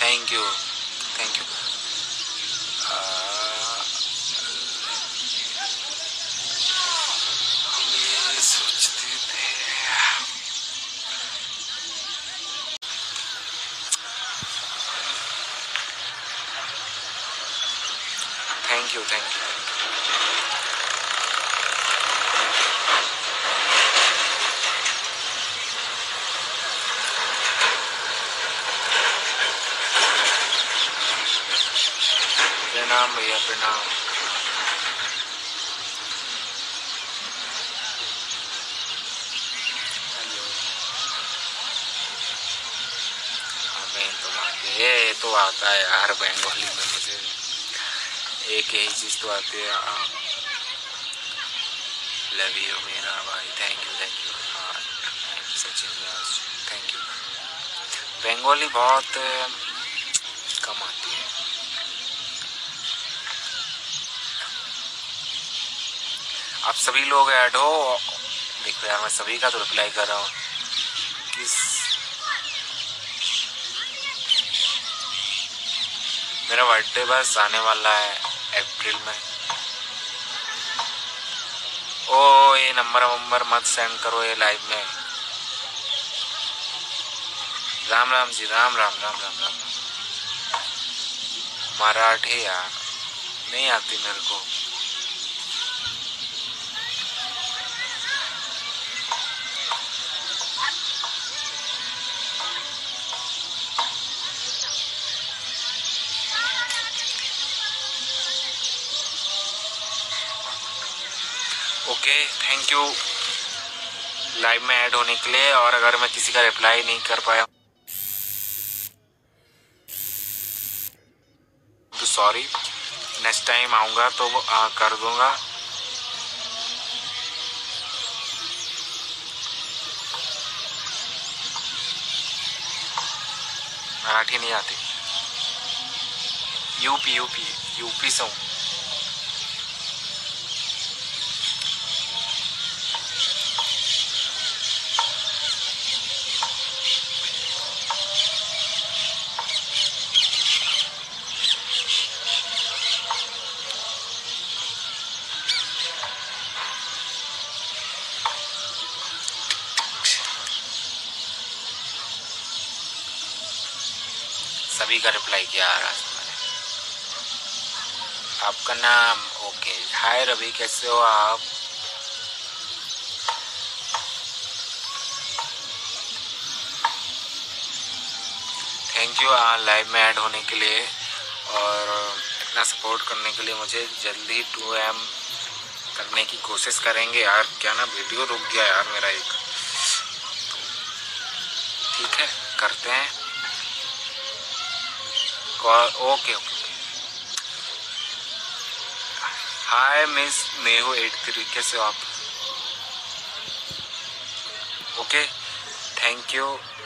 Thank you thank you. सोचते थे thank you thank you. प्रणाम भैया प्रणाम। ये तो आता है यार बंगाली में, मुझे एक यही चीज़ तो आती है। लव यू मेरा भाई, थैंक यू हाँ सचिन व्यास थैंक यू। बंगाली बहुत कम आती है। आप सभी लोग ऐड हो, देखो यार मैं सभी का तो रिप्लाई कर रहा हूँ। किस मेरा बर्थडे बस आने वाला है अप्रैल में। ओ ये नंबर मत सेंड करो ये लाइव में। राम राम जी, राम राम राम राम राम। मराठी यार नहीं आती मेरे को। ओके थैंक यू लाइव में ऐड होने के लिए। और अगर मैं किसी का रिप्लाई नहीं कर पाया तो सॉरी, नेक्स्ट टाइम आऊँगा तो कर दूँगा। मराठी नहीं आती। यूपी से हूँ। सभी का रिप्लाई किया आ रहा है मैंने। आपका नाम ओके। हाय रवि कैसे हो आप? थैंक यू लाइव में ऐड होने के लिए और इतना सपोर्ट करने के लिए। मुझे जल्दी 2am करने की कोशिश करेंगे यार। क्या ना वीडियो रुक गया यार मेरा एक, ठीक है करते हैं call. Okay okay. Hi miss Mehu 83 कैसे हो आप? Okay thank you.